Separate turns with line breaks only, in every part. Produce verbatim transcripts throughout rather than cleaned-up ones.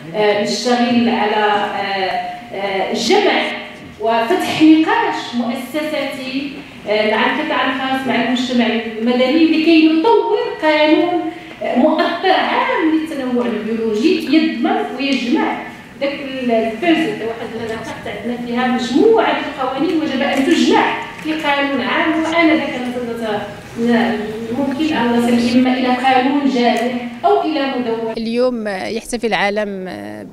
نشتغل على جمع وفتح نقاش مؤسساتي مع القطاع الخاص مع المجتمع المدني لكي نطور قانون مؤطر عام للتنوع البيولوجي يضمن ويجمع ذاك البوزل واحد النقاط عندنا فيها مجموعه القوانين وجب ان تجمع في قانون عام، وانا ذاك ممكن ان نصل اما الى قانون جامع او الى مدونه.
اليوم يحتفل العالم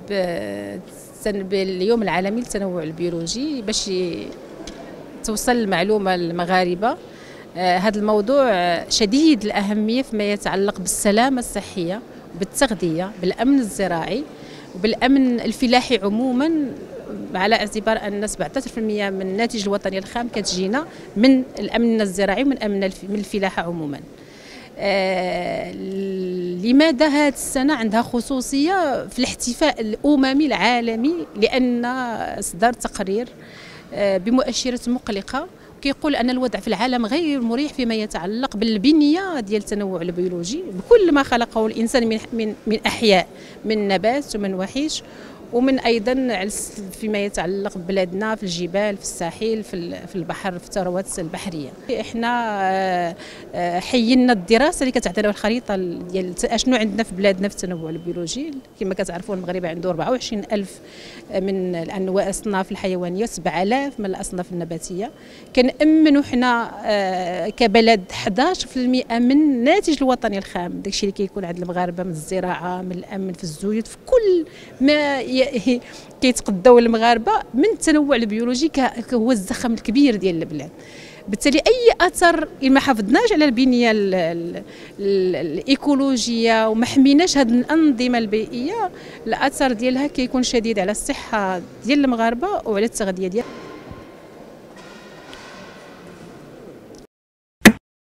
باليوم العالمي للتنوع البيولوجي باش توصل المعلومه للمغاربه. هذا الموضوع شديد الأهمية فيما يتعلق بالسلامة الصحية بالتغذية بالأمن الزراعي وبالأمن الفلاحي عموما، على اعتبار أن سبعة عشر بالمئة من الناتج الوطني الخام كتجينا من الأمن الزراعي ومن أمن من الفلاحة عموما. آه لماذا هذه السنة عندها خصوصية في الاحتفاء الأممي العالمي؟ لأن صدر تقرير آه بمؤشرات مقلقة كيقول أن الوضع في العالم غير مريح فيما يتعلق بالبنية ديال التنوع البيولوجي بكل ما خلقه الإنسان من من من أحياء، من نبات ومن وحيش، ومن أيضا فيما يتعلق ببلادنا في الجبال في الساحل في البحر في الثروات البحرية. احنا حينا الدراسة اللي كتعطينا الخريطة ديال اشنو عندنا في بلادنا في التنوع البيولوجي. كما كتعرفوا المغرب عنده أربعة وعشرين ألف من الأنواع الأصناف الحيوانية وسبعة آلاف من الأصناف النباتية. كنأمنوا حنا كبلد أحد عشر بالمئة من الناتج الوطني الخام، داكشي اللي كيكون عند المغاربة من الزراعة من الأمن في الزيوت في كل ما كيتقداو المغاربه من التنوع البيولوجي هو الزخم الكبير ديال البلاد. بالتالي اي اثر ما حافظناش على البنيه الايكولوجيه وما حميناش هذه الانظمه البيئيه، الاثر ديالها كيكون شديد على الصحه ديال المغاربه وعلى التغذيه ديال